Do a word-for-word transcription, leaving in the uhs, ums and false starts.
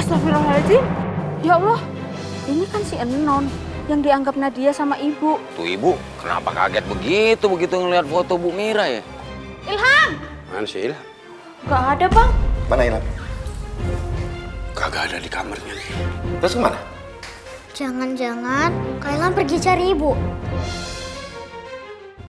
Astagfirullahaladzim. Ya Allah, ini kan si Enon yang dianggap Nadia sama ibu. Tuh ibu, kenapa kaget begitu begitu ngeliat foto Bu Mira ya? Ilham! Mana sih Ilham? Gak ada, Bang. Mana Ilham? Kagak ada di kamarnya nih. Terus kemana? Jangan-jangan Kak Ilham pergi cari ibu.